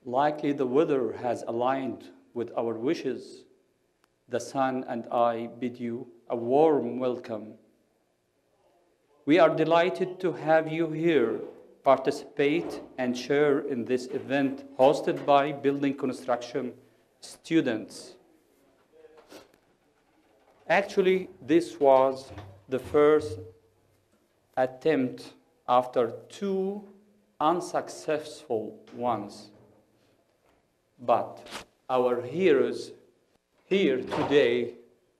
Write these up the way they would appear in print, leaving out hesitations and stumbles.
Likely the weather has aligned with our wishes. The sun and I bid you a warm welcome. We are delighted to have you here, participate and share in this event hosted by building construction students. Actually, this was the first attempt after two unsuccessful ones. But our heroes here today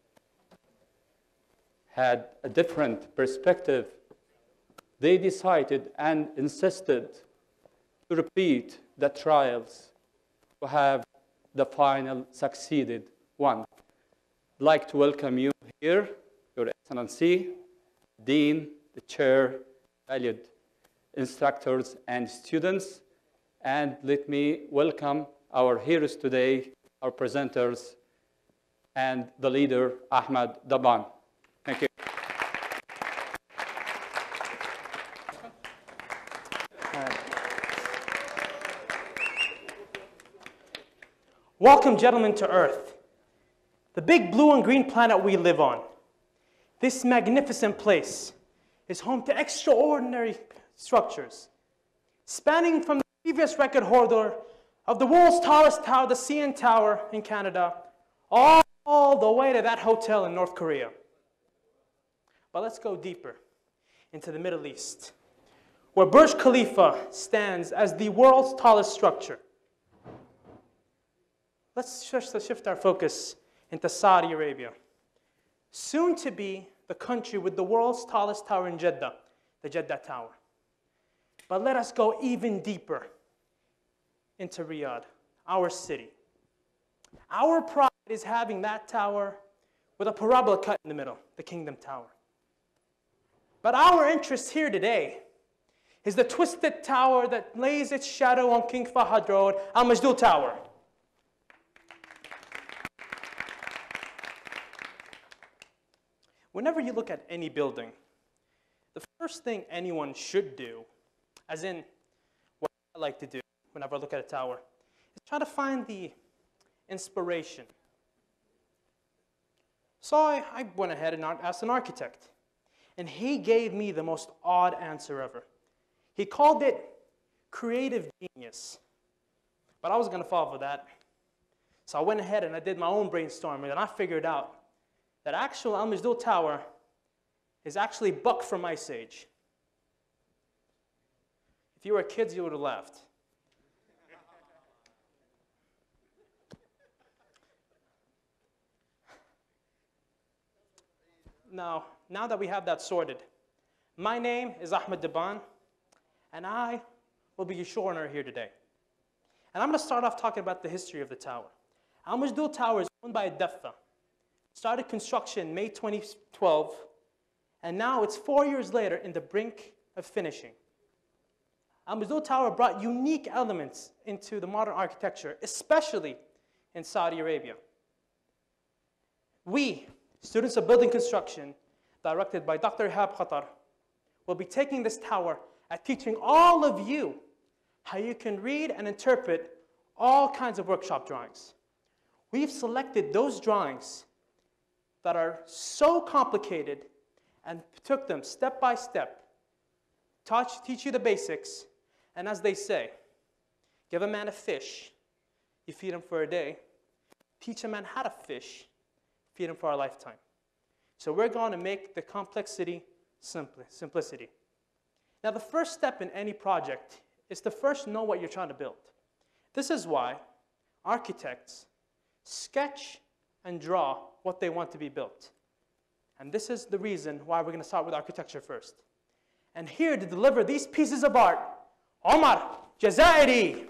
had a different perspective. They decided and insisted to repeat the trials to have the final succeeded one. I'd like to welcome you here, Your Excellency, Dean, the Chair, valued instructors and students, and let me welcome our heroes today, our presenters, and the leader, Ahmad Daban. Thank you. Welcome, gentlemen, to Earth, the big blue and green planet we live on. This magnificent place is home to extraordinary structures, spanning from the previous record holder of the world's tallest tower, the CN Tower in Canada, all the way to that hotel in North Korea. But let's go deeper into the Middle East, where Burj Khalifa stands as the world's tallest structure. Let's shift our focus into Saudi Arabia, soon to be the country with the world's tallest tower in Jeddah, the Jeddah Tower. But let us go even deeper into Riyadh, our city. Our pride is having that tower with a parabola cut in the middle, the Kingdom Tower. But our interest here today is the twisted tower that lays its shadow on King Fahd Road, Al Majdul Tower. Whenever you look at any building, the first thing anyone should do, as in what I like to do whenever I look at a tower, is try to find the inspiration. So I went ahead and asked an architect, and he gave me the most odd answer ever. He called it creative genius, but I was going to fall for that. So I went ahead and I did my own brainstorming, and I figured out that actual Al Majdul Tower is actually Buck from Ice Age. If you were kids, you would have laughed. Now that we have that sorted, my name is Ahmad Daban, and I will be your showrunner here today. And I'm going to start off talking about the history of the tower. Al Majdul Tower is owned by Adeffa. Started construction May 2012, and now it's 4 years later in the brink of finishing. Al Majdul Tower brought unique elements into the modern architecture, especially in Saudi Arabia. We, students of building construction, directed by Dr. Ihab Katar, will be taking this tower and teaching all of you how you can read and interpret all kinds of workshop drawings. We've selected those drawings that are so complicated and took them step by step, teach you the basics, and as they say, give a man a fish, you feed him for a day. Teach a man how to fish, feed him for a lifetime. So we're going to make the complexity simplicity. Now the first step in any project is to first know what you're trying to build. This is why architects sketch and draw what they want to be built. And this is the reason why we're going to start with architecture first. And here to deliver these pieces of art, Omar Jazairi.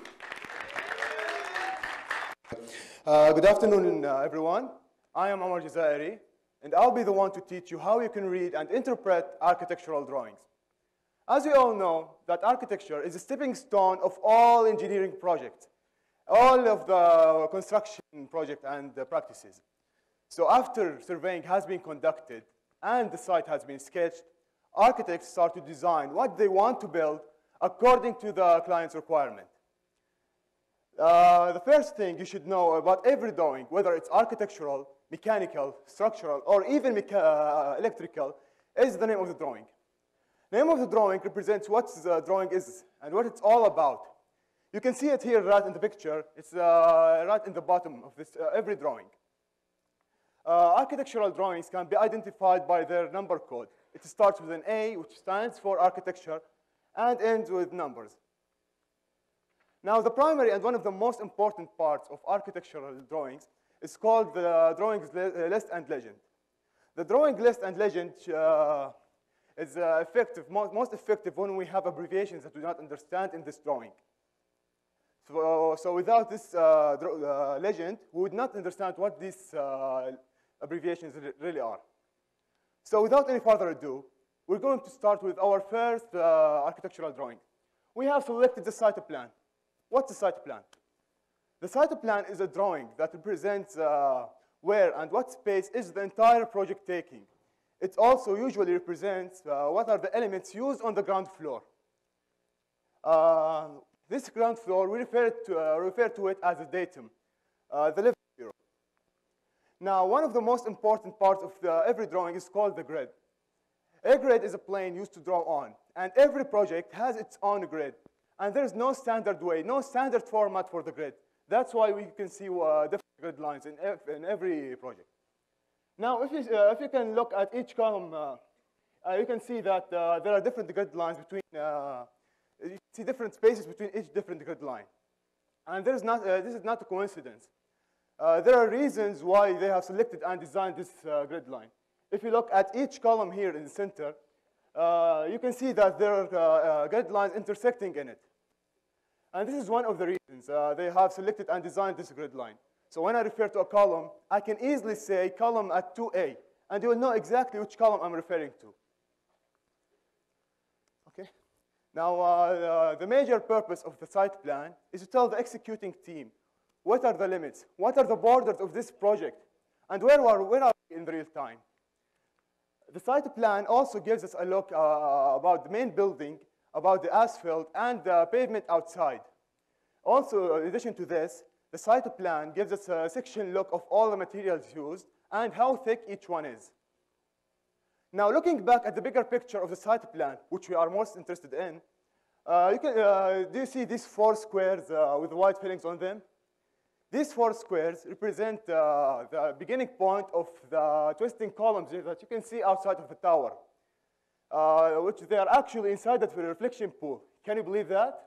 Good afternoon, everyone. I am Omar Jazairi, and I'll be the one to teach you how you can read and interpret architectural drawings. As you all know, that architecture is a stepping stone of all engineering projects, all of the construction projects and the practices. So after surveying has been conducted and the site has been sketched, architects start to design what they want to build according to the client's requirement. The first thing you should know about every drawing, whether it's architectural, mechanical, structural, or even electrical, is the name of the drawing. The name of the drawing represents what the drawing is and what it's all about. You can see it here right in the picture. It's right in the bottom of this every drawing. Architectural drawings can be identified by their number code. It starts with an A, which stands for architecture, and ends with numbers. Now, the primary and one of the most important parts of architectural drawings is called the drawings list and legend. The drawing list and legend is most effective when we have abbreviations that we do not understand in this drawing. So without this legend, we would not understand what these abbreviations really are. So without any further ado, we're going to start with our first architectural drawing. We have selected the site plan. What's the site plan? The site plan is a drawing that represents where and what space is the entire project taking. It also usually represents what are the elements used on the ground floor. This ground floor, we refer to it as a datum, the level zero. Now, one of the most important parts of every drawing is called the grid. A grid is a plane used to draw on, and every project has its own grid. And there's no standard way, no standard format for the grid. That's why we can see different grid lines in every project. Now, if you can look at each column, you can see that there are different grid lines between, you see different spaces between each different grid line. And this is not a coincidence. There are reasons why they have selected and designed this grid line. If you look at each column here in the center, you can see that there are grid lines intersecting in it. And this is one of the reasons they have selected and designed this grid line. So when I refer to a column, I can easily say column at 2A, and you will know exactly which column I'm referring to. Okay. Now, the major purpose of the site plan is to tell the executing team what are the limits, what are the borders of this project, and where are we in real time. The site plan also gives us a look about the main building, about the asphalt, and the pavement outside. Also, in addition to this, the site plan gives us a section look of all the materials used and how thick each one is. Now, looking back at the bigger picture of the site plan, which we are most interested in, do you see these 4 squares with the white fillings on them? These 4 squares represent the beginning point of the twisting columns that you can see outside of the tower, which they are actually inside the reflection pool. Can you believe that?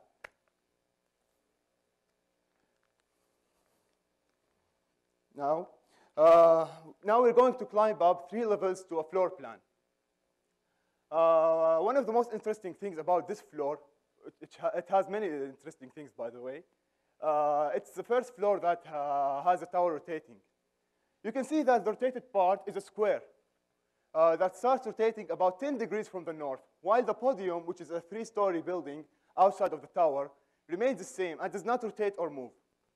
Now we're going to climb up 3 levels to a floor plan. One of the most interesting things about this floor, it has many interesting things, by the way. It's the first floor that has a tower rotating. You can see that the rotated part is a square that starts rotating about 10 degrees from the north, while the podium, which is a 3-story building outside of the tower, remains the same and does not rotate or move.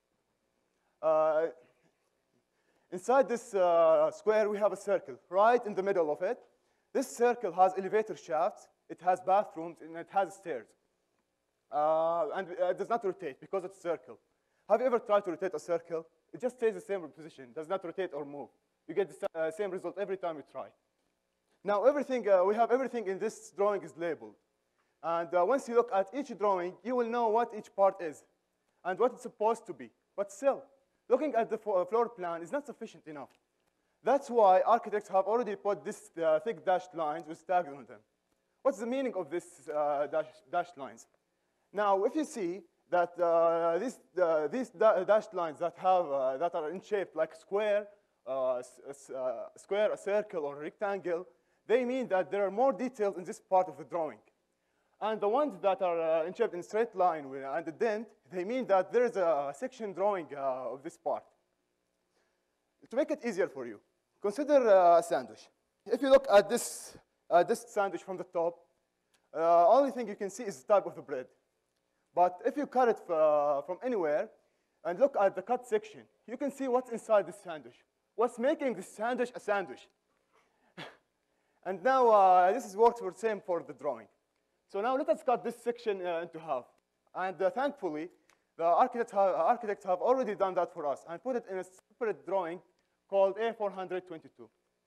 Inside this square, we have a circle right in the middle of it. This circle has elevator shafts, it has bathrooms, and it has stairs. And it does not rotate because it's a circle. Have you ever tried to rotate a circle? It just stays the same position, does not rotate or move. You get the same result every time you try. Now, we have everything in this drawing is labeled. And once you look at each drawing, you will know what each part is and what it's supposed to be. But still, looking at the floor plan is not sufficient enough. That's why architects have already put these thick dashed lines with tags on them. What's the meaning of these dashed lines? Now, if you see that these dashed lines that are in shape like square, a circle, or a rectangle, they mean that there are more details in this part of the drawing. And the ones that are in shape in straight line and a dent, they mean that there is a section drawing of this part. To make it easier for you, consider a sandwich. If you look at this sandwich from the top, only thing you can see is the type of the bread. But if you cut it from anywhere and look at the cut section, you can see what's inside this sandwich. What's making this sandwich a sandwich? And now this works for the same for the drawing. So now let us cut this section into half. And thankfully, the architects have already done that for us and put it in a separate drawing called A422.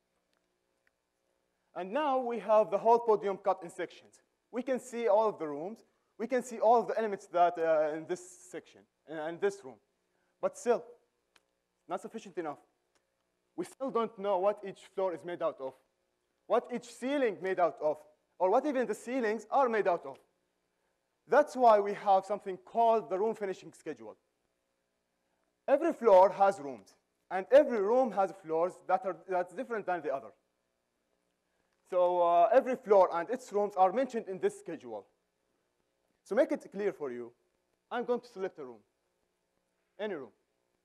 And now we have the whole podium cut in sections. We can see all of the rooms. We can see all of the elements that in this section, in this room. But still, not sufficient enough. We still don't know what each floor is made out of, what each ceiling made out of, or what even the ceilings are made out of. That's why we have something called the room finishing schedule. Every floor has rooms, and every room has floors that's different than the other. So every floor and its rooms are mentioned in this schedule. So make it clear for you, I'm going to select a room, any room.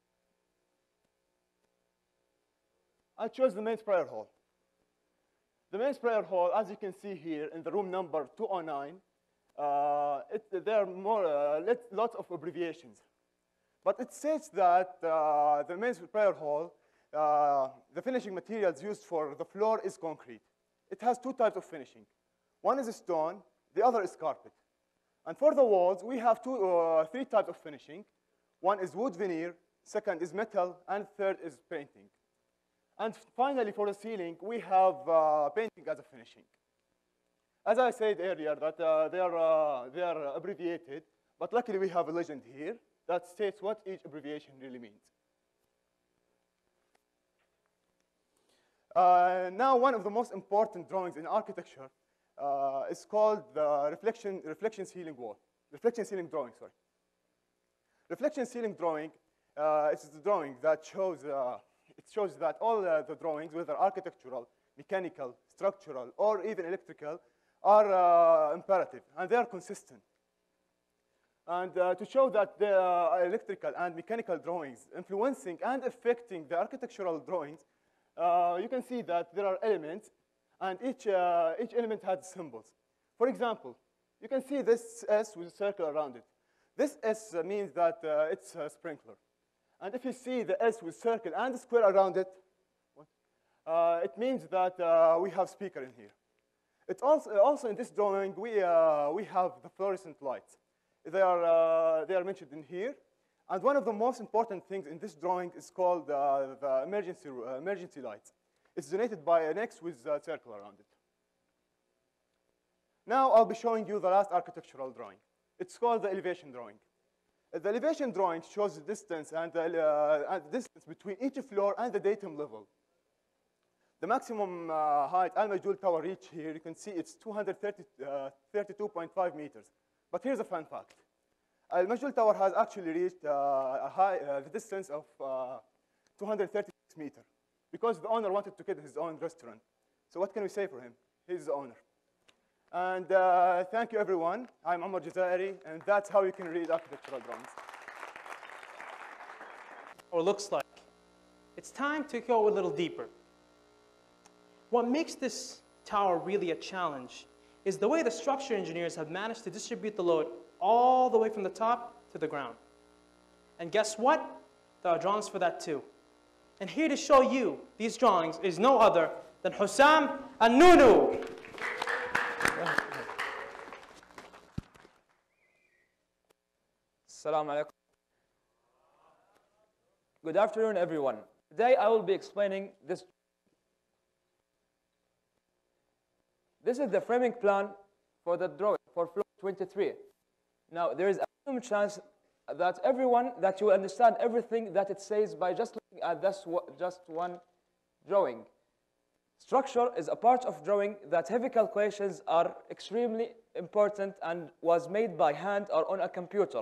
I chose the men's prayer hall. The men's prayer hall, as you can see here in the room number 209, there are lots of abbreviations. But it says that the men's prayer hall, the finishing materials used for the floor is concrete. It has two types of finishing. One is stone, the other is carpet. And for the walls, we have three types of finishing. One is wood veneer, second is metal, and third is painting. And finally, for the ceiling, we have painting as a finishing. As I said earlier, that they are abbreviated, but luckily we have a legend here that states what each abbreviation really means. Now, one of the most important drawings in architecture is called the reflection ceiling drawing. Sorry, reflection ceiling drawing. It's the drawing that shows. It shows that all the drawings, whether architectural, mechanical, structural, or even electrical, are imperative and they are consistent. And to show that the electrical and mechanical drawings influencing and affecting the architectural drawings, you can see that there are elements, and each element has symbols. For example, you can see this S with a circle around it. This S means that it's a sprinkler. And if you see the S with circle and a square around it, it means that we have speaker in here. It's also in this drawing, we have the fluorescent lights. They are mentioned in here. And one of the most important things in this drawing is called the emergency lights. It's denoted by an X with a circle around it. Now I'll be showing you the last architectural drawing. It's called the elevation drawing. The elevation drawing shows the distance and the distance between each floor and the datum level. The maximum height Al-Majdoul Tower reached here, you can see it's 232.5 meters. But here's a fun fact. Al-Majdoul Tower has actually reached the distance of 236 meters because the owner wanted to get his own restaurant. So what can we say for him? He's the owner. And thank you, everyone. I'm Ahmad Daban, and that's how you can read architectural drawings. Or looks like. It's time to go a little deeper. What makes this tower really a challenge is the way the structure engineers have managed to distribute the load all the way from the top to the ground. And guess what? There are drawings for that too. And here to show you these drawings is no other than Hussam and Nunu. Assalamu alaikum. Good afternoon, everyone. Today I will be explaining this. This is the framing plan for the drawing for floor 23. Now, there is a minimum chance that you will understand everything that it says by just looking at just one drawing. Structure is a part of drawing that heavy calculations are extremely important and was made by hand or on a computer.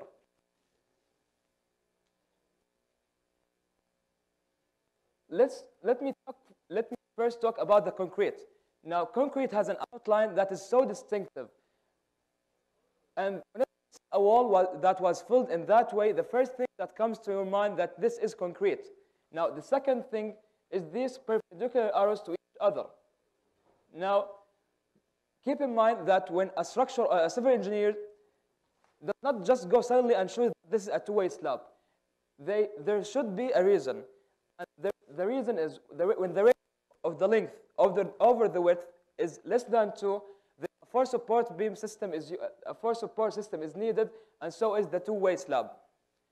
Let me first talk about the concrete. Now, concrete has an outline that is so distinctive. And when it's a wall that was filled in that way, the first thing that comes to your mind that this is concrete. Now, the second thing is these perpendicular arrows to each other. Now, keep in mind that when a civil engineer does not just go suddenly and show this is a two-way slab. There should be a reason. And the reason is when the rate of the length over the width is less than 2, the force support system is needed, and so is the two-way slab.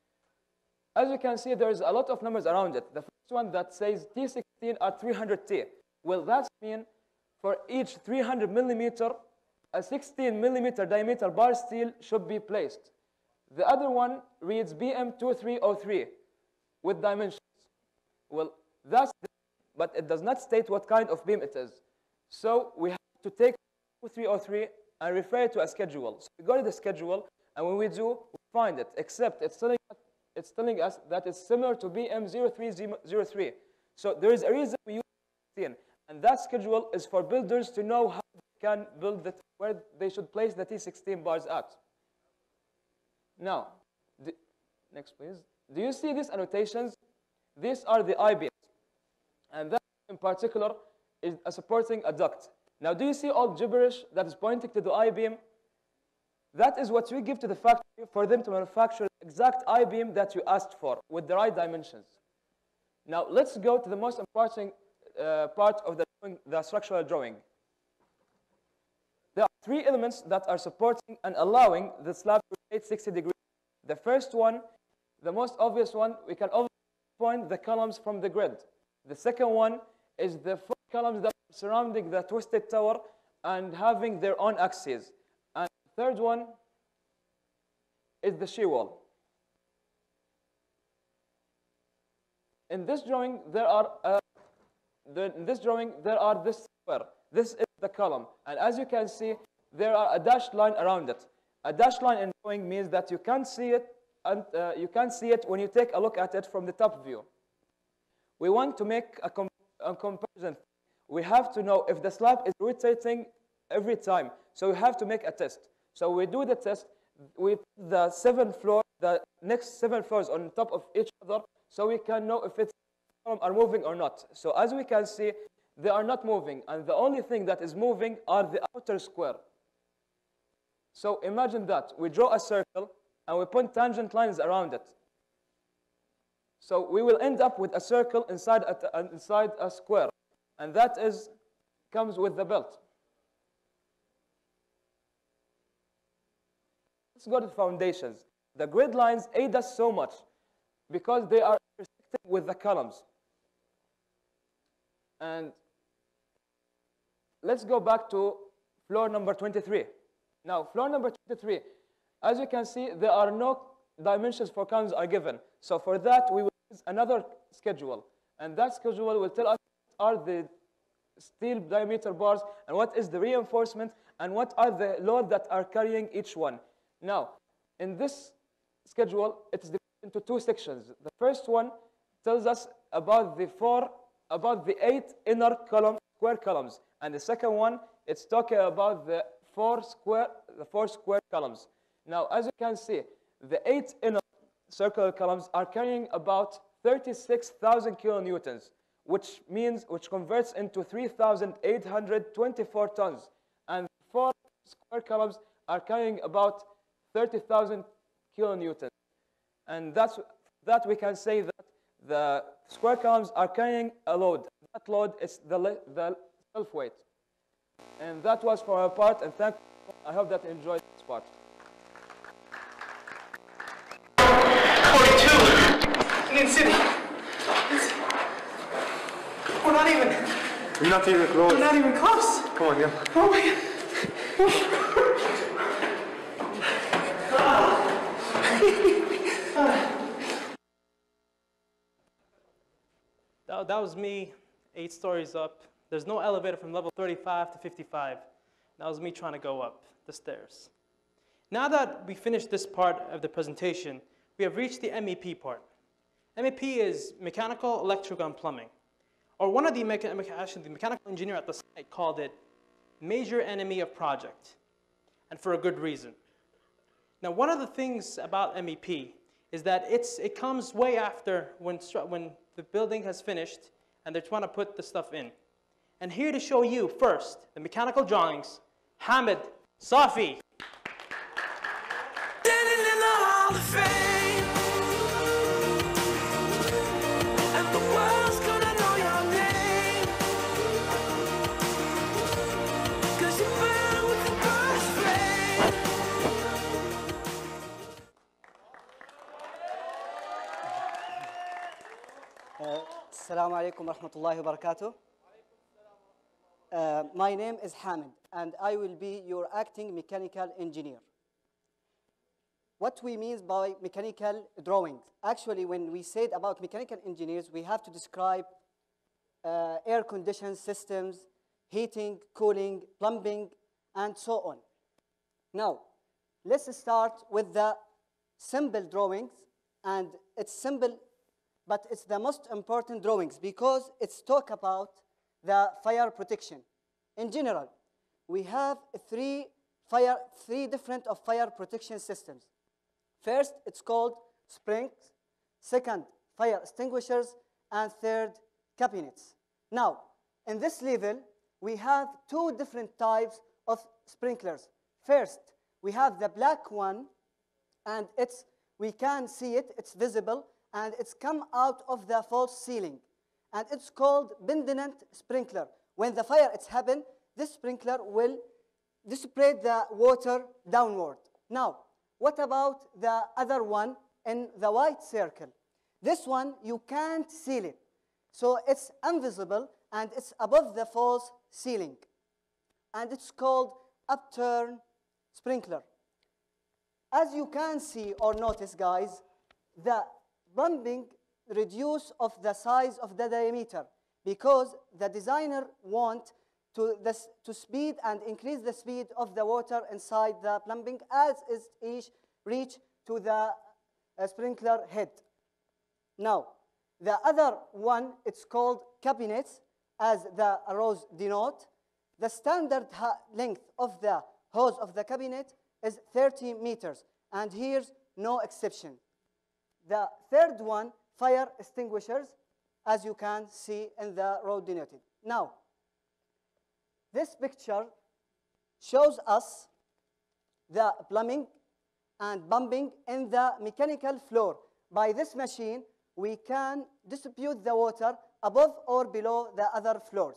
as you can see, there's a lot of numbers around it. The first one that says T16 are 300T. Well, that means for each 300 millimeter, a 16 millimeter diameter bar steel should be placed. The other one reads BM2303 with dimensions. Well, that's the, but it does not state what kind of beam it is. So we have to take 2303 and refer it to a schedule. So we go to the schedule, and when we do, we find it, except it's telling us that it's similar to BM0303. So there is a reason we use 16, and that schedule is for builders to know how they can build it, where they should place the T16 bars at. Now, next please. Do you see these annotations? These are the I-beams, and that in particular is supporting a duct. Now, do you see all gibberish that is pointing to the I-beam? That is what you give to the factory for them to manufacture the exact I-beam that you asked for with the right dimensions. Now, let's go to the most important part of the structural drawing. There are three elements that are supporting and allowing the slab to rotate 60 degrees. The first one, the most obvious one, we can always point the columns from the grid. The second one is the four columns that are surrounding the twisted tower and having their own axes. And the third one is the shear wall. In this drawing, there are this square. This is the column, and as you can see, there are a dashed line around it. A dashed line in drawing means that you can't see it, and you can't see it when you take a look at it from the top view. We want to make a comparison. We have to know if the slab is rotating every time, so we have to make a test. So we do the test. We put the next 7 floors on top of each other, so we can know if it's are moving or not. So as we can see, they are not moving, and the only thing that is moving are the outer square. So imagine that. We draw a circle, and we put tangent lines around it. So we will end up with a circle inside a square, and that comes with the belt. Let's go to the foundations. The grid lines aid us so much because they are intersecting with the columns. And let's go back to floor number 23. Now, floor number 23, as you can see, there are no dimensions for columns are given. So for that, we will use another schedule. And that schedule will tell us what are the steel diameter bars, and what is the reinforcement, and what are the load that are carrying each one. Now, in this schedule, it is divided into two sections. The first one tells us about the 8 inner square columns, and the second one, it's talking about the four square columns. Now, as you can see, the 8 inner circular columns are carrying about 36,000 kilonewtons, which converts into 3,824 tons, and 4 square columns are carrying about 30,000 kilonewtons, and that we can say that the square columns are carrying a load. That load is the self-weight. And that was for our part, and thank you. I hope that you enjoyed this part. 42, Indian City. We're not even close. We're not even close. Come on, yeah. Oh my God. That was me, 8 stories up. There's no elevator from level 35 to 55. That was me trying to go up the stairs. Now that we finished this part of the presentation, we have reached the MEP part. MEP is mechanical, electrical, and plumbing. Or one of the mechanical engineer at the site called it major enemy of project, and for a good reason. Now, one of the things about MEP is that it comes way after when the building has finished and they're trying to put the stuff in. And here to show you first the mechanical drawings, Ahmad Safi. Standing in the Hall of Fame, and the world's gonna know your name, 'cause you burn with the God's flame. Assalamu alaikum wa rahmatullahi wa barakatuh. My name is Hamid, and I will be your acting mechanical engineer. What we mean by mechanical drawings? Actually, when we said about mechanical engineers, we have to describe air conditioned systems, heating, cooling, plumbing, and so on. Now, let's start with the simple drawings, and it's simple, but it's the most important drawings because it's talk about the fire protection. In general, we have three different of fire protection systems. First, it's called springs. Second, fire extinguishers. And third, cabinets. Now, in this level, we have two different types of sprinklers. First, we have the black one, and we can see it, it's visible, and it's come out of the false ceiling. And it's called pendant sprinkler. When the fire it's happened, this sprinkler will dissipate the water downward. Now, what about the other one in the white circle? This one, you can't see it. So it's invisible, and it's above the false ceiling. And it's called upturn sprinkler. As you can see or notice, guys, the pumping reduce of the size of the diameter because the designer want to speed and increase the speed of the water inside the plumbing as it reach to the sprinkler head. Now, the other one, it's called cabinets, as the arrows denote. The standard length of the hose of the cabinet is 30 meters, and here's no exception. The third one, fire extinguishers, as you can see in the row denoted. Now, this picture shows us the plumbing and pumping in the mechanical floor. By this machine, we can distribute the water above or below the other floors.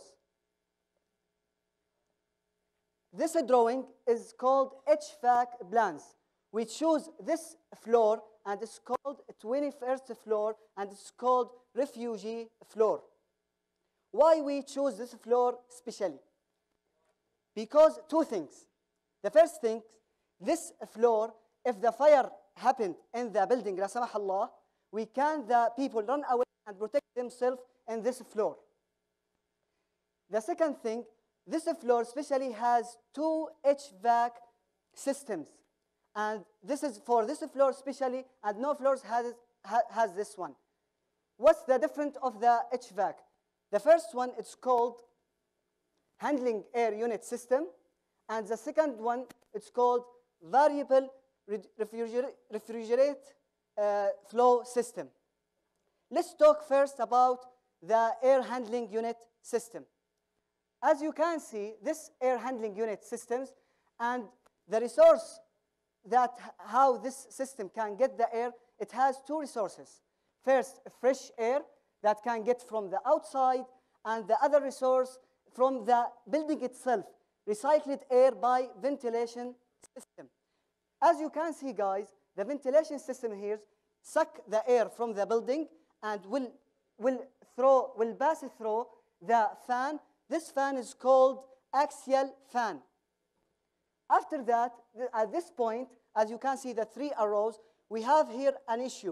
This drawing is called HVAC plans. We choose this floor, and it's called 21st floor, and it's called refugee floor. Why we choose this floor specially? Because two things. The first thing, this floor, if the fire happened in the building, la samah Allah, the people run away and protect themselves in this floor. The second thing, this floor especially has two HVAC systems. And this is for this floor especially, and no floors has this one. What's the difference of the HVAC? The first one, it's called handling air unit system, and the second one, it's called variable refrigerate flow system. Let's talk first about the air handling unit system. As you can see, this air handling unit systems and the resource that how this system can get the air, it has two resources. First, fresh air that can get from the outside, and the other resource from the building itself, recycled air by ventilation system. As you can see, guys, the ventilation system here suck the air from the building and will pass it through the fan. This fan is called axial fan. After that, at this point, as you can see the three arrows, we have here an issue.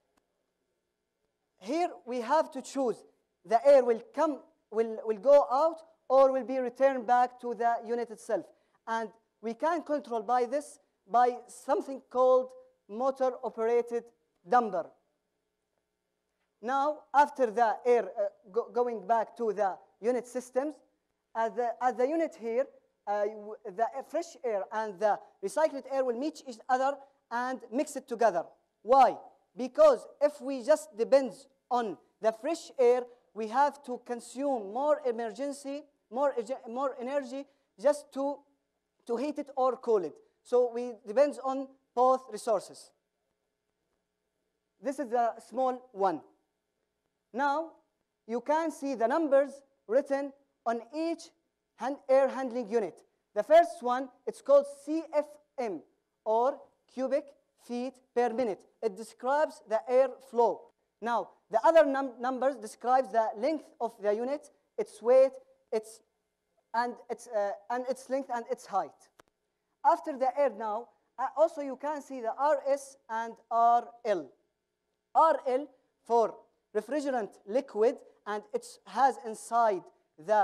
Here we have to choose the air will go out or will be returned back to the unit itself. And we can control by this by something called motor operated damper. Now, after the air going back to the unit systems, at the unit here, the fresh air and the recycled air will meet each other and mix it together. Why? Because if we just depend on the fresh air, we have to consume more energy just to heat it or cool it. So we depend on both resources. This is the small one. Now, you can see the numbers written on each air handling unit. The first one, it's called CFM, or cubic feet per minute. It describes the air flow. Now, the other numbers describes the length of the unit, its weight, its length and its height. After the air now, also you can see the RS and RL. RL for refrigerant liquid, and it has inside the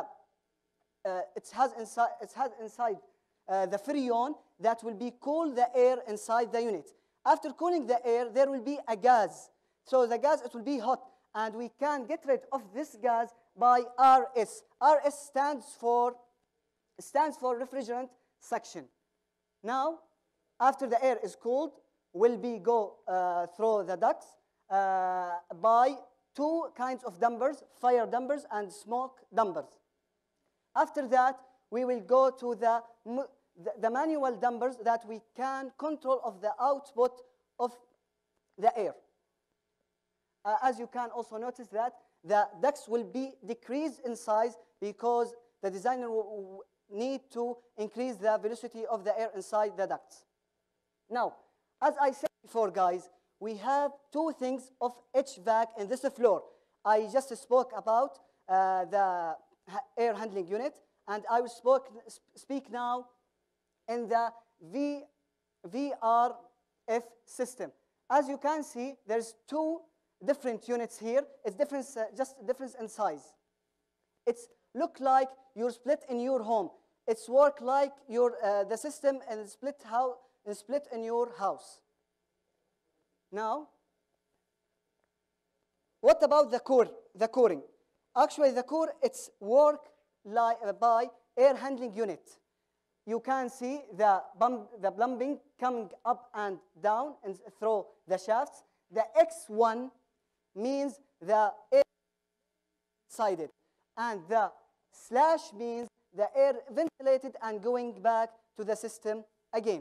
the freon that will be cool the air inside the unit. After cooling the air, there will be a gas. So the gas, it will be hot, and we can get rid of this gas by RS. RS stands for refrigerant suction. Now, after the air is cooled, will be go through the ducts by two kinds of dampers, fire dampers and smoke dampers. After that, we will go to the manual dampers that we can control of the output of the air. As you can also notice that the ducts will be decreased in size because the designer will need to increase the velocity of the air inside the ducts. Now, as I said before, guys, we have two things of HVAC in this floor. I just spoke about the air handling unit, and I will speak now in the VRF system. As you can see, there's two different units here. It's just difference in size. It's look like you're split in your home. It's work like the system and split in your house. Now, what about the coring? Actually, the core, it's work by air handling unit. You can see the plumbing coming up and down and through the shafts. The X1 means the air inside it, and the slash means the air ventilated and going back to the system again.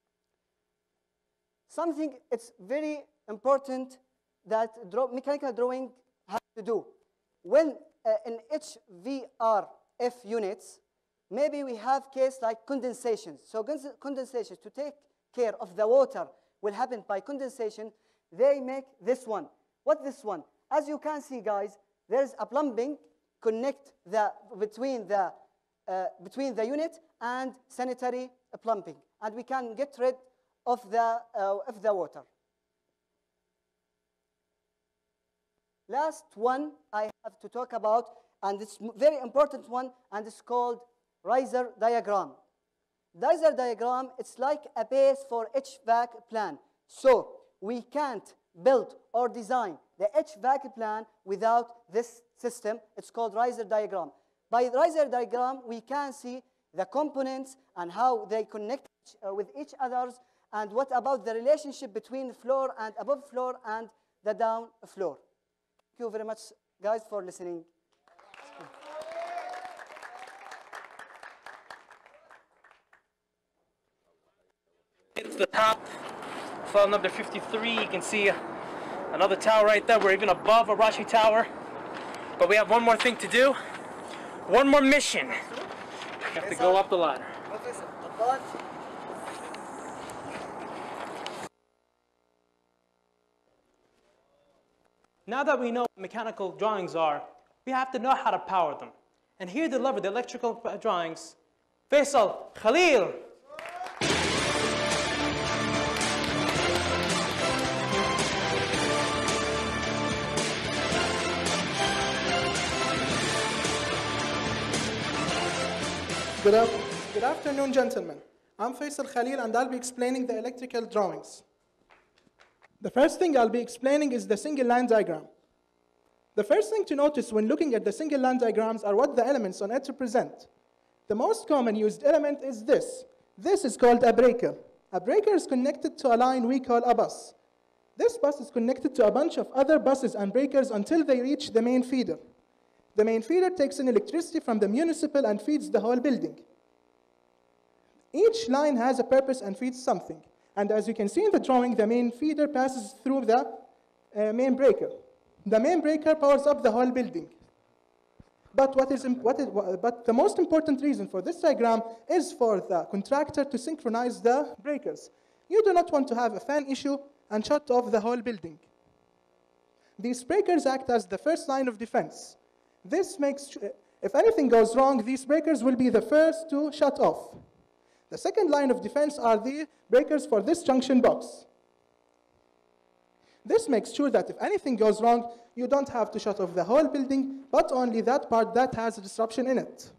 Something it's very important that mechanical drawing has to do. When in HVRF units, maybe we have case like condensation. So condensation, to take care of the water will happen by condensation, they make this one. What this one? As you can see, guys, there's a plumbing connect between the unit and sanitary plumbing, and we can get rid of the water. Last one I have to talk about, and it's very important one, and it's called riser diagram. Riser diagram, it's like a base for HVAC plan. So we can't build or design the HVAC plan without this system. It's called riser diagram. By riser diagram, we can see the components and how they connect with each other, and what about the relationship between floor and above floor and the down floor. Thank you very much, guys, for listening. To the top, file number 53, you can see another tower right there. We're even above Arashi Tower. But we have one more thing to do. One more mission. We have to go up the ladder. Now that we know what mechanical drawings are, we have to know how to power them. And here deliver the electrical drawings, Faisal Khalil. Good afternoon, gentlemen. I'm Faisal Khalil, and I'll be explaining the electrical drawings. The first thing I'll be explaining is the single line diagram. The first thing to notice when looking at the single line diagrams are what the elements on it represent. The most common used element is this. This is called a breaker. A breaker is connected to a line we call a bus. This bus is connected to a bunch of other buses and breakers until they reach the main feeder. The main feeder takes in electricity from the municipal and feeds the whole building. Each line has a purpose and feeds something. And as you can see in the drawing, the main feeder passes through the main breaker. The main breaker powers up the whole building. But the most important reason for this diagram is for the contractor to synchronize the breakers. You do not want to have a fan issue and shut off the whole building. These breakers act as the first line of defense. This makes, if anything goes wrong, these breakers will be the first to shut off. The second line of defense are the breakers for this junction box. This makes sure that if anything goes wrong, you don't have to shut off the whole building, but only that part that has a disruption in it.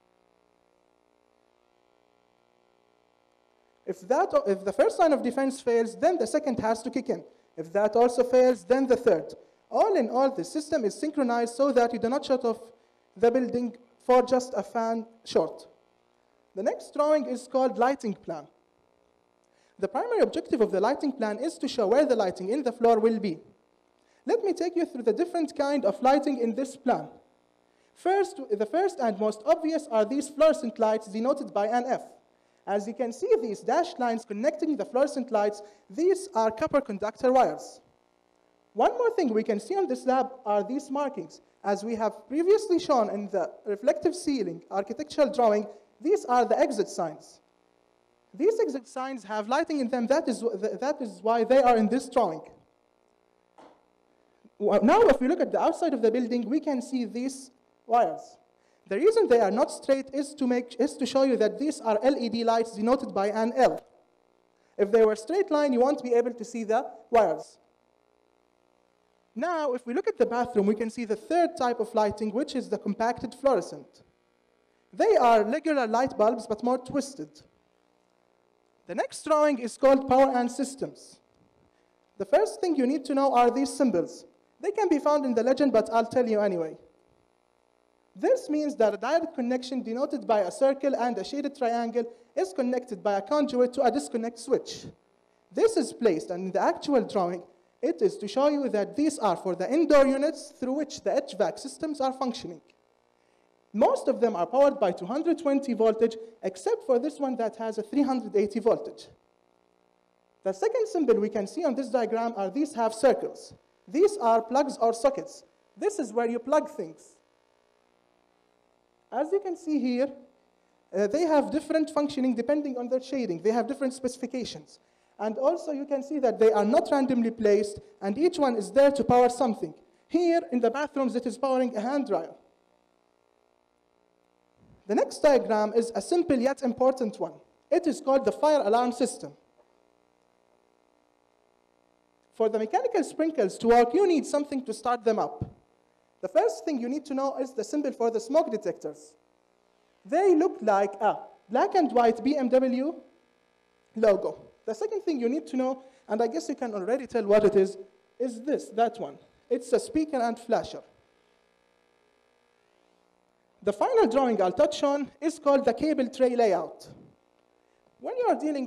If the first line of defense fails, then the second has to kick in. If that also fails, then the third. All in all, the system is synchronized so that you do not shut off the building for just a fan short. The next drawing is called lighting plan. The primary objective of the lighting plan is to show where the lighting in the floor will be. Let me take you through the different kind of lighting in this plan. First, the first and most obvious are these fluorescent lights denoted by an F. As you can see, these dashed lines connecting the fluorescent lights, these are copper conductor wires. One more thing we can see on this lab are these markings. As we have previously shown in the reflective ceiling architectural drawing, these are the exit signs. These exit signs have lighting in them. That is why they are in this drawing. Now, if we look at the outside of the building, we can see these wires. The reason they are not straight is to show you that these are LED lights denoted by an L. If they were straight line, you won't be able to see the wires. Now, if we look at the bathroom, we can see the third type of lighting, which is the compacted fluorescent. They are regular light bulbs, but more twisted. The next drawing is called power and systems. The first thing you need to know are these symbols. They can be found in the legend, but I'll tell you anyway. This means that a direct connection denoted by a circle and a shaded triangle is connected by a conduit to a disconnect switch. This is placed, and in the actual drawing, it is to show you that these are for the indoor units through which the HVAC systems are functioning. Most of them are powered by 220 voltage, except for this one that has a 380 voltage. The second symbol we can see on this diagram are these half circles. These are plugs or sockets. This is where you plug things. As you can see here, they have different functioning depending on their shading. They have different specifications. And also you can see that they are not randomly placed, and each one is there to power something. Here in the bathrooms, it is powering a hand dryer. The next diagram is a simple yet important one. It is called the fire alarm system. For the mechanical sprinkles to work, you need something to start them up. The first thing you need to know is the symbol for the smoke detectors. They look like a black and white BMW logo. The second thing you need to know, and I guess you can already tell what it is that one. It's a speaker and flasher. The final drawing I'll touch on is called the cable tray layout. When you're dealing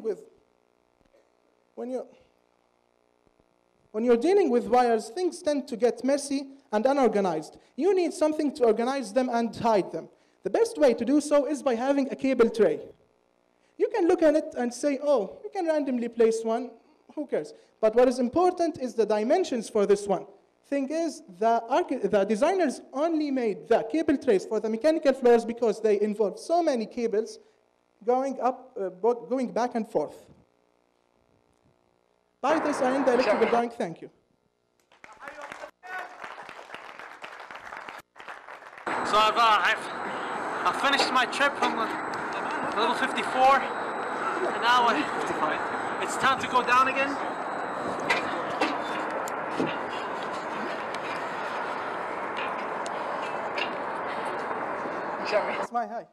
with wires, things tend to get messy and unorganized. You need something to organize them and hide them. The best way to do so is by having a cable tray. You can look at it and say, oh, you can randomly place one, who cares? But what is important is the dimensions for this one. Thing is, the designers only made the cable trays for the mechanical floors because they involve so many cables going back and forth. By this, I end the electrical drawing. Thank you. So I've finished my trip from level 54, and now it's time to go down again. That's my high.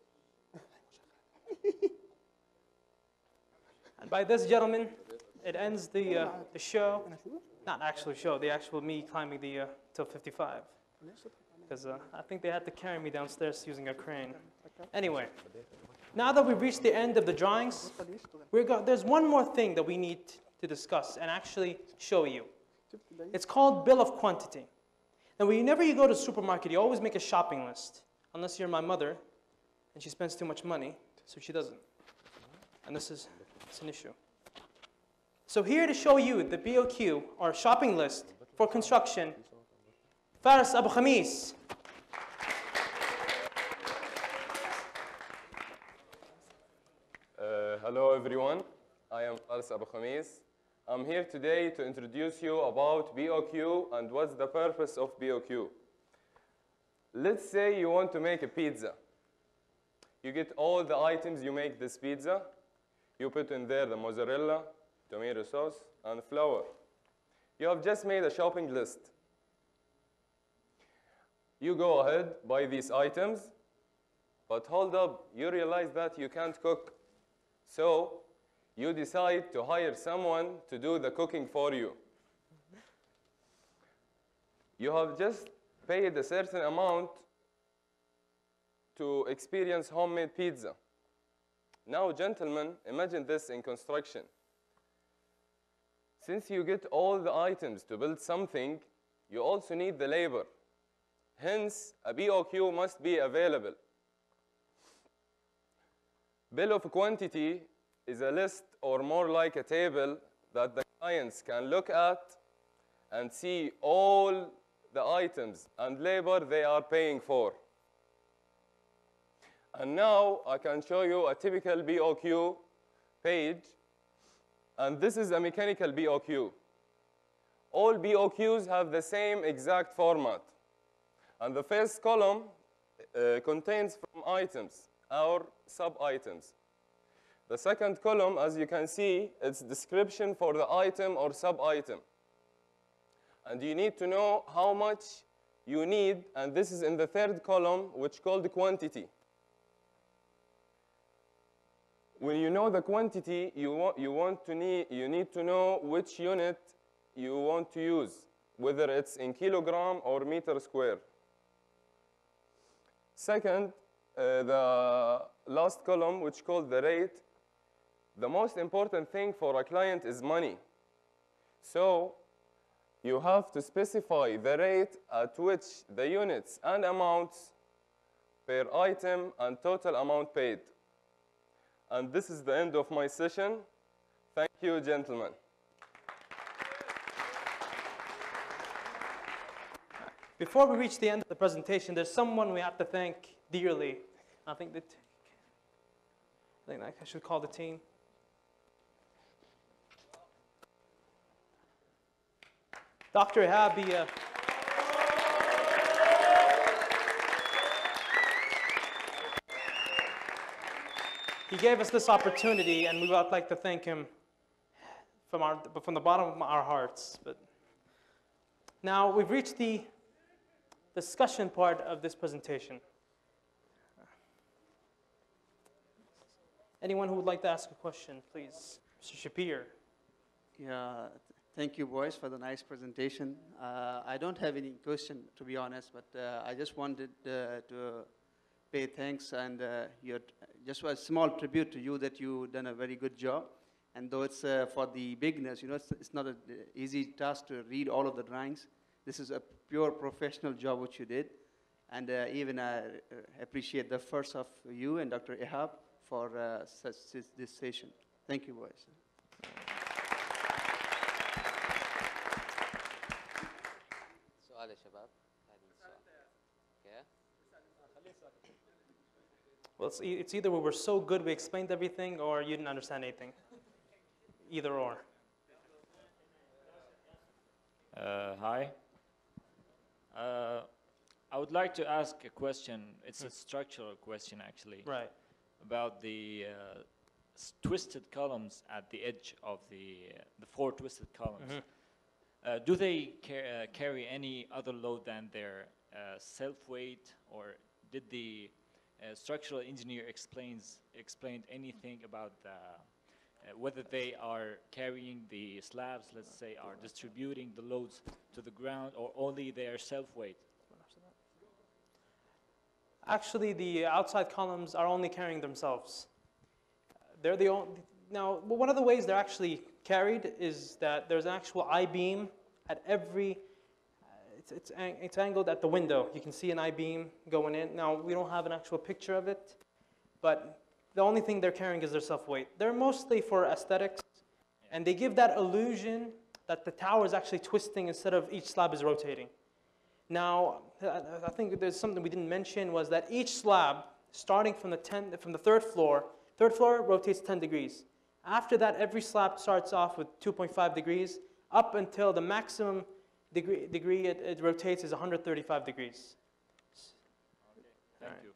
And by this, gentlemen, it ends the show. Not actually show, the actual me climbing the till 55. Because I think they had to carry me downstairs using a crane. Anyway, now that we've reached the end of the drawings, there's one more thing that we need to discuss and actually show you. It's called bill of quantity. Now, whenever you go to the supermarket, you always make a shopping list. Unless you're my mother, and she spends too much money, so she doesn't. And it's an issue. So here to show you the BOQ, or shopping list, for construction, Faris Abu Khamis. Hello everyone, I am Faris Abu Khamis. I'm here today to introduce you about BOQ and what's the purpose of BOQ. Let's say you want to make a pizza. You get all the items you make this pizza. You put in there the mozzarella, tomato sauce, and flour. You have just made a shopping list. You go ahead, buy these items, but hold up, you realize that you can't cook. So you decide to hire someone to do the cooking for you. You have just paid a certain amount to experience homemade pizza. Now, gentlemen, imagine this in construction. Since you get all the items to build something, you also need the labor. Hence, a BOQ must be available. Bill of quantity is a list or more like a table that the clients can look at and see all the items and labor they are paying for. And now I can show you a typical BOQ page, and this is a mechanical BOQ. All BOQs have the same exact format. And the first column contains from items or sub-items. The second column, as you can see, it's description for the item or sub-item. And you need to know how much you need, and this is in the third column, which called quantity. When you know the quantity, you need to know which unit you want to use, whether it's in kilogram or meter square. Second, the last column, which called the rate, the most important thing for a client is money. So you have to specify the rate at which the units and amounts per item and total amount paid. And this is the end of my session. Thank you, gentlemen. Before we reach the end of the presentation, there's someone we have to thank dearly. I think I should call the team. Dr. Ihab, he gave us this opportunity, and we would like to thank him from the bottom of our hearts. But now we've reached the discussion part of this presentation. Anyone who would like to ask a question, please. Mr. Shapir. Yeah, thank you, boys, for the nice presentation. I don't have any question, to be honest, but I just wanted to pay thanks and just a small tribute to you that you've done a very good job. And though it's for the beginners, you know, it's not an easy task to read all of the drawings. This is a pure professional job which you did. And even I appreciate the efforts of you and Dr. Ihab for this session. Thank you, boys. سؤال يا شباب. Okay. Well, it's either we were so good we explained everything, or you didn't understand anything. Either or. Hi. I would like to ask a question. It's a structural question, actually. Right. About the twisted columns at the edge of the four twisted columns. Mm-hmm. Do they carry any other load than their self-weight, or did the structural engineer explained anything about whether they are carrying the slabs, let's say, are distributing the loads to the ground, or only their self-weight? Actually, the outside columns are only carrying themselves. They're the only. Now, one of the ways they're actually carried is that there's an actual I-beam at every. It's angled at the window. You can see an I-beam going in. Now, we don't have an actual picture of it, but the only thing they're carrying is their self-weight. They're mostly for aesthetics, and they give that illusion that the tower is actually twisting instead of each slab is rotating. Now, I think there's something we didn't mention, was that each slab, starting from the third floor rotates 10 degrees, After that, every slab starts off with 2.5 degrees up until the maximum degree it rotates is 135 degrees. Thank you.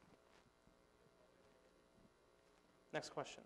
Next question.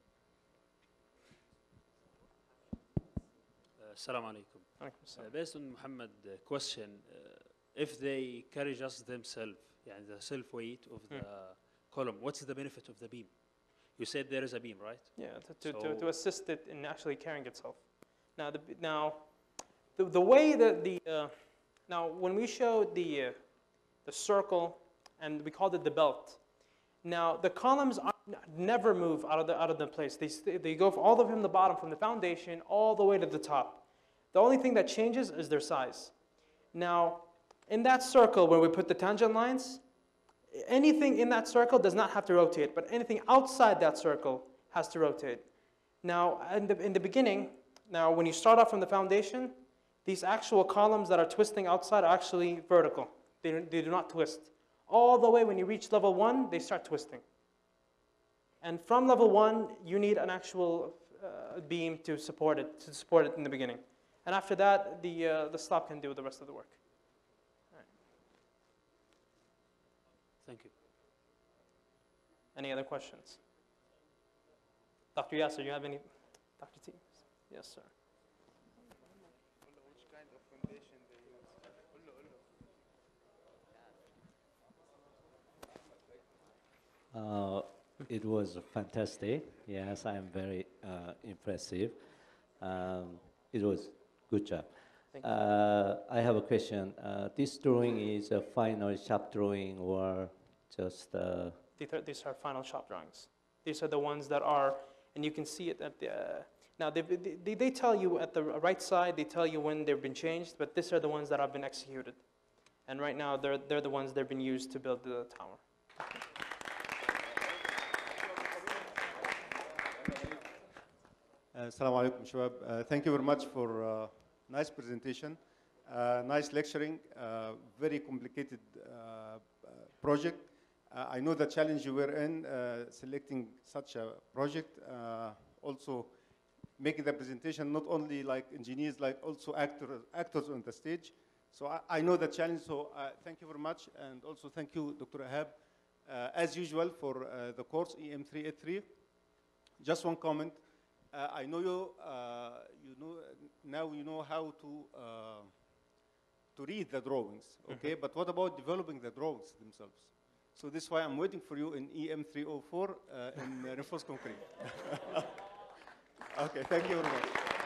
Assalamu alaikum. Alaikum salam. Based on Muhammad's question, if they carry just themselves, the self weight of the column, what's the benefit of the beam? You said there is a beam, right? Yeah, to assist it in actually carrying itself. Now, the way that now when we showed the circle and we called it the belt, now the columns never move out of the place. They go all the way from the bottom, from the foundation, all the way to the top. The only thing that changes is their size. Now, in that circle where we put the tangent lines, anything in that circle does not have to rotate, but anything outside that circle has to rotate. Now, in the beginning, when you start off from the foundation, these actual columns that are twisting outside are actually vertical. They do not twist. All the way when you reach level 1, they start twisting. And from level 1, you need an actual beam to support it in the beginning. And after that, the slab can do the rest of the work. Thank you. Any other questions? Dr. Yasser, you have any? Dr. T? Yes, sir. Which kind of foundation they use? It was fantastic. Yes, I am very impressive. It was good job. I have a question. This drawing is a final shop drawing or just? These are final shop drawings. These are the ones that are, and you can see it at the. Now they tell you at the right side. They tell you when they've been changed, but these are the ones that have been executed, and right now they're the ones that have been used to build the tower. Assalamu alaikum, Shabab. Thank you very much for nice presentation, nice lecturing, very complicated project. I know the challenge you were in selecting such a project, also making the presentation not only like engineers, like also actors on the stage. So I know the challenge, so thank you very much, and also thank you, Dr. Ihab, as usual for the course EM383. Just one comment. I know now you know how to read the drawings, okay? But what about developing the drawings themselves? So this is why I'm waiting for you in EM304 in reinforced concrete. Okay, thank you very much.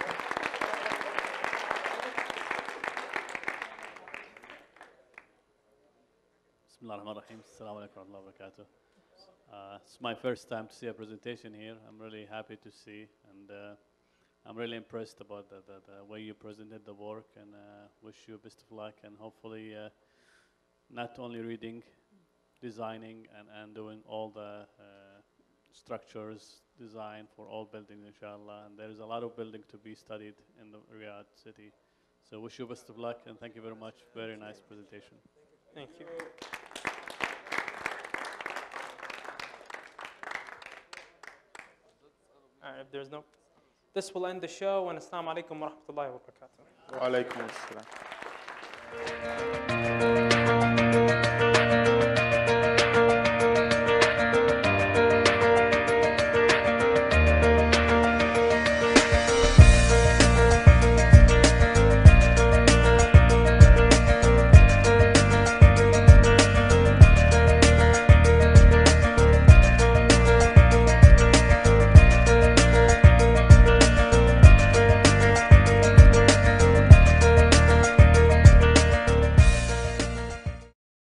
Bismillah ar-Rahman ar-Rahim. Assalamu alaikum wa rahmatullahi wa barakatuh. It's my first time to see a presentation here. I'm really happy to see, and I'm really impressed about the way you presented the work, and wish you best of luck, and hopefully not only reading, designing, and doing all the structures, design for all buildings, inshallah. And there is a lot of building to be studied in the Riyadh city. So wish you best of luck, and thank you very much. Very nice presentation. Thank you. All right, if there's no, this will end the show. And assalamu alaikum wa rahmatullahi wa barakatuh. Wa alaikum assalam.